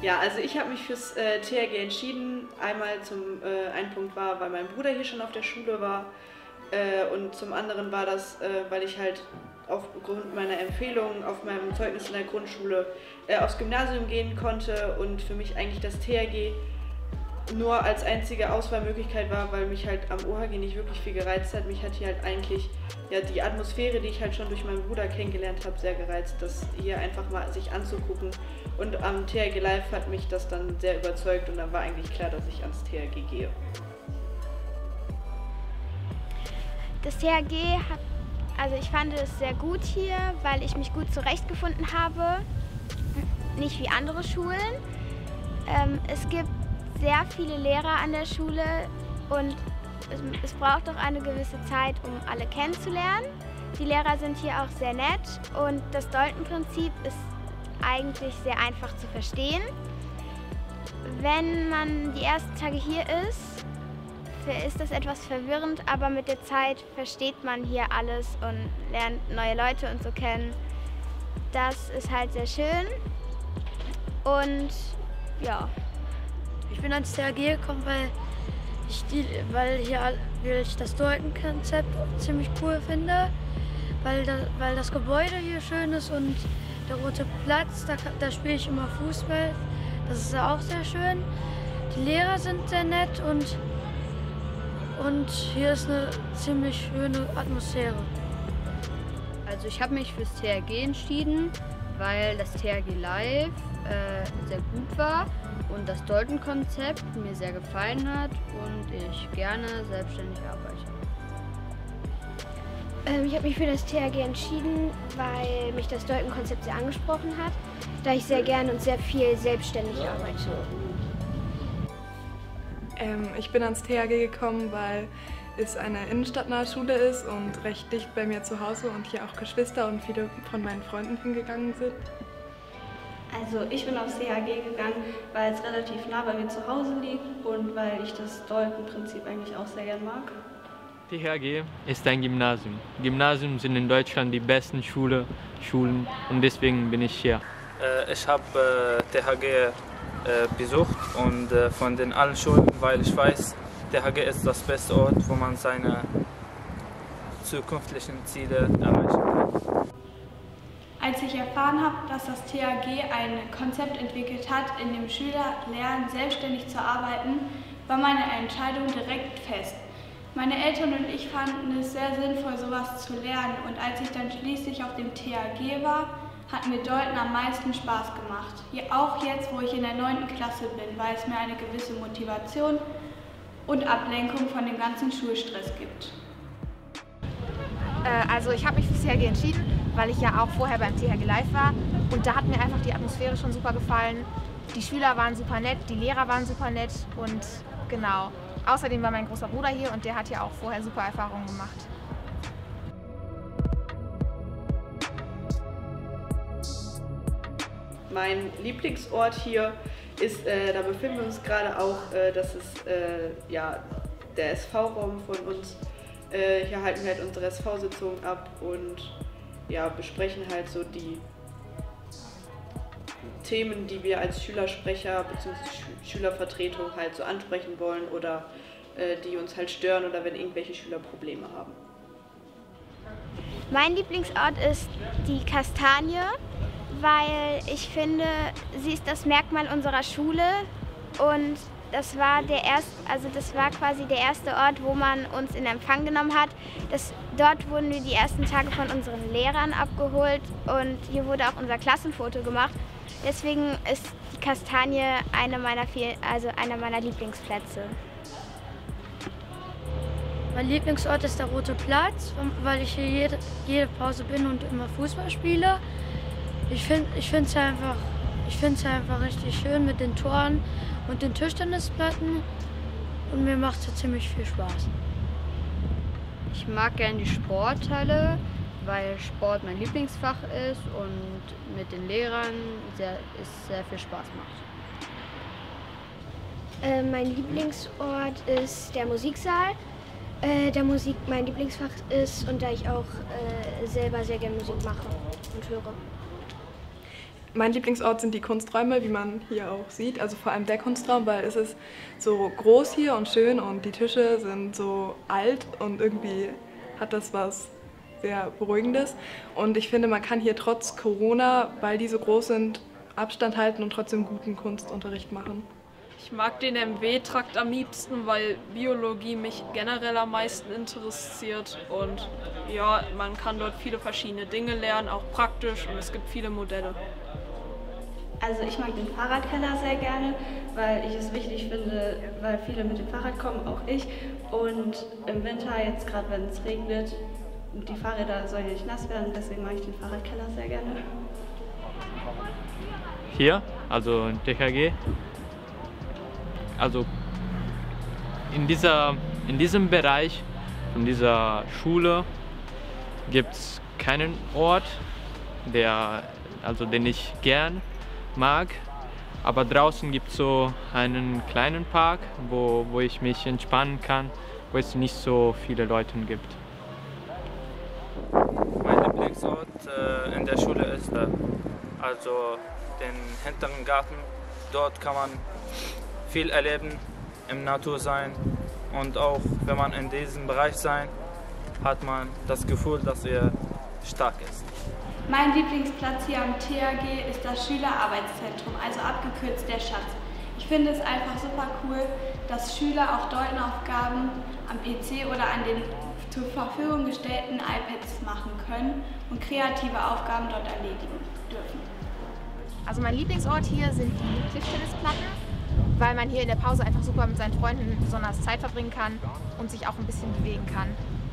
Ja, also ich habe mich fürs THG entschieden. Einmal ein Punkt war, weil mein Bruder hier schon auf der Schule war und zum anderen war das, weil ich halt aufgrund meiner Empfehlung auf meinem Zeugnis in der Grundschule aufs Gymnasium gehen konnte und für mich eigentlich das THG nur als einzige Auswahlmöglichkeit war, weil mich halt am OHG nicht wirklich viel gereizt hat. Mich hat hier halt eigentlich ja, die Atmosphäre, die ich halt schon durch meinen Bruder kennengelernt habe, sehr gereizt, das hier einfach mal sich anzugucken. Und am THG Live hat mich das dann sehr überzeugt und dann war eigentlich klar, dass ich ans THG gehe. Das THG also ich fand es sehr gut hier, weil ich mich gut zurechtgefunden habe, nicht wie andere Schulen. Es gibt sehr viele Lehrer an der Schule und es braucht auch eine gewisse Zeit, um alle kennenzulernen. Die Lehrer sind hier auch sehr nett und das Dalton-Prinzip ist eigentlich sehr einfach zu verstehen. Wenn man die ersten Tage hier ist das etwas verwirrend, aber mit der Zeit versteht man hier alles und lernt neue Leute und so kennen. Das ist halt sehr schön und ja. Ich bin ans THG gekommen, weil ich das Dalton-Konzept ziemlich cool finde, weil das Gebäude hier schön ist und der Rote Platz, da spiele ich immer Fußball, das ist auch sehr schön. Die Lehrer sind sehr nett und hier ist eine ziemlich schöne Atmosphäre. Also ich habe mich fürs THG entschieden, weil das THG Live sehr gut war und das Dalton-Konzept mir sehr gefallen hat und ich gerne selbstständig arbeite. Ich habe mich für das THG entschieden, weil mich das Dalton-Konzept sehr angesprochen hat, da ich sehr gerne und sehr viel selbstständig arbeite. Ich bin ans THG gekommen, weil es eine innenstadtnahe Schule ist und recht dicht bei mir zu Hause und hier auch Geschwister und viele von meinen Freunden hingegangen sind. Also ich bin aufs THG gegangen, weil es relativ nah bei mir zu Hause liegt und weil ich das Dalton-Prinzip eigentlich auch sehr gern mag. THG ist ein Gymnasium. Gymnasien sind in Deutschland die besten Schulen und deswegen bin ich hier. Ich habe THG besucht und von den allen Schulen, weil ich weiß, THG ist das beste Ort, wo man seine zukünftigen Ziele erreichen kann. Als ich erfahren habe, dass das THG ein Konzept entwickelt hat, in dem Schüler lernen, selbstständig zu arbeiten, war meine Entscheidung direkt fest. Meine Eltern und ich fanden es sehr sinnvoll, sowas zu lernen und als ich dann schließlich auf dem THG war, hat mir Dalton am meisten Spaß gemacht. Auch jetzt, wo ich in der 9. Klasse bin, weil es mir eine gewisse Motivation und Ablenkung von dem ganzen Schulstress gibt. Also ich habe mich fürs THG entschieden, weil ich ja auch vorher beim THG Live war und da hat mir einfach die Atmosphäre schon super gefallen. Die Schüler waren super nett, die Lehrer waren super nett und genau. Außerdem war mein großer Bruder hier und der hat ja auch vorher super Erfahrungen gemacht. Mein Lieblingsort hier ist, da befinden wir uns gerade auch, das ist ja, der SV-Raum von uns. Hier halten wir halt unsere SV-Sitzungen ab und ja, besprechen halt so die Themen, die wir als Schülersprecher bzw. Schülervertretung halt so ansprechen wollen oder die uns halt stören oder wenn irgendwelche Schüler Probleme haben. Mein Lieblingsort ist die Kastanie, weil ich finde, sie ist das Merkmal unserer Schule und das war quasi der erste Ort, wo man uns in Empfang genommen hat. Dort wurden wir die ersten Tage von unseren Lehrern abgeholt und hier wurde auch unser Klassenfoto gemacht. Deswegen ist die Kastanie einer meiner Lieblingsplätze. Mein Lieblingsort ist der Rote Platz, weil ich hier jede Pause bin und immer Fußball spiele. Ich finde es einfach richtig schön mit den Toren und den Tischtennisplatten und mir macht es ziemlich viel Spaß. Ich mag gerne die Sporthalle, weil Sport mein Lieblingsfach ist und mit den Lehrern sehr viel Spaß macht. Mein Lieblingsort ist der Musiksaal, mein Lieblingsfach ist und da ich auch selber sehr gerne Musik mache und höre. Mein Lieblingsort sind die Kunsträume, wie man hier auch sieht, also vor allem der Kunstraum, weil es ist so groß hier und schön und die Tische sind so alt und irgendwie hat das was sehr Beruhigendes. Und ich finde, man kann hier trotz Corona, weil die so groß sind, Abstand halten und trotzdem guten Kunstunterricht machen. Ich mag den MW-Trakt am liebsten, weil Biologie mich generell am meisten interessiert und ja, man kann dort viele verschiedene Dinge lernen, auch praktisch, und es gibt viele Modelle. Also ich mag den Fahrradkeller sehr gerne, weil ich es wichtig finde, weil viele mit dem Fahrrad kommen, auch ich. Und im Winter, jetzt gerade wenn es regnet, die Fahrräder sollen ja nicht nass werden, deswegen mag ich den Fahrradkeller sehr gerne. Hier, also in THG, also in diesem Bereich von dieser Schule gibt es keinen Ort, den ich gern mag, aber draußen gibt es so einen kleinen Park, wo ich mich entspannen kann, wo es nicht so viele Leute gibt. Mein Lieblingsort in der Schule ist also den hinteren Garten. Dort kann man viel erleben, im Natur sein, und auch wenn man in diesem Bereich sein, hat man das Gefühl, dass er stark ist. Mein Lieblingsplatz hier am THG ist das Schülerarbeitszentrum, also abgekürzt der Schatz. Ich finde es einfach super cool, dass Schüler auch Deutenaufgaben am PC oder an den zur Verfügung gestellten iPads machen können und kreative Aufgaben dort erledigen dürfen. Also mein Lieblingsort hier sind die Tischtennisplatten, weil man hier in der Pause einfach super mit seinen Freunden besonders Zeit verbringen kann und sich auch ein bisschen bewegen kann.